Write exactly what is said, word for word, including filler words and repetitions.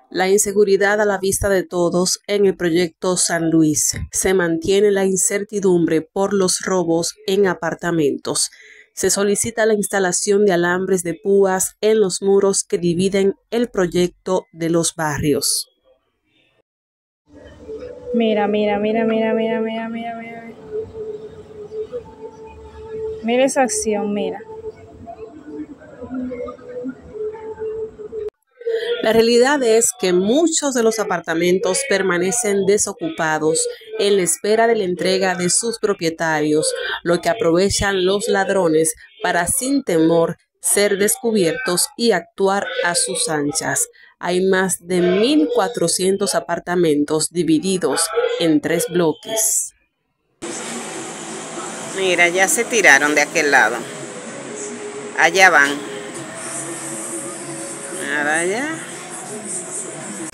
La inseguridad a la vista de todos en el proyecto San Luis. Se mantiene la incertidumbre por los robos en apartamentos. Se solicita la instalación de alambres de púas en los muros que dividen el proyecto de los barrios. Mira, mira, mira, mira, mira, mira, mira, mira. Mira esa acción, mira. La realidad es que muchos de los apartamentos permanecen desocupados en la espera de la entrega de sus propietarios, lo que aprovechan los ladrones para sin temor ser descubiertos y actuar a sus anchas. Hay más de mil cuatrocientos apartamentos divididos en tres bloques. Mira, ya se tiraron de aquel lado. Allá van. Ahora allá.